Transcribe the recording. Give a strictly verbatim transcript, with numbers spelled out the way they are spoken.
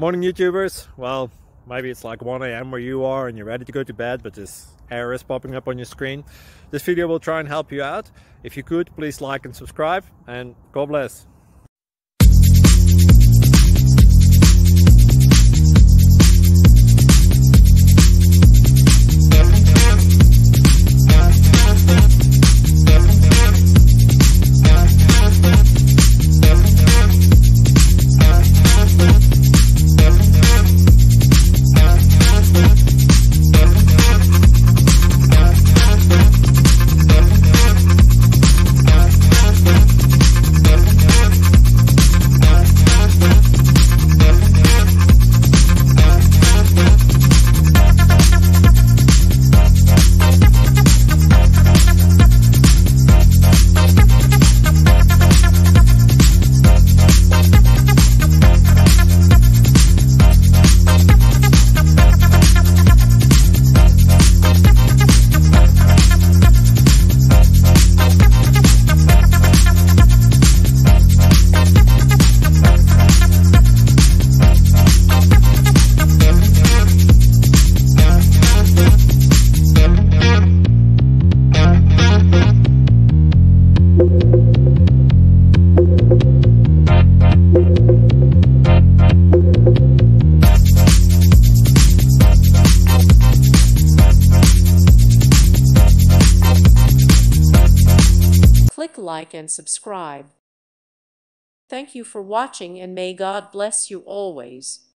Morning YouTubers. Well, maybe it's like one A M where you are and you're ready to go to bed, but this error is popping up on your screen. This video will try and help you out. If you could, please like and subscribe, and God bless. Click like and subscribe. Thank you for watching, and may God bless you always.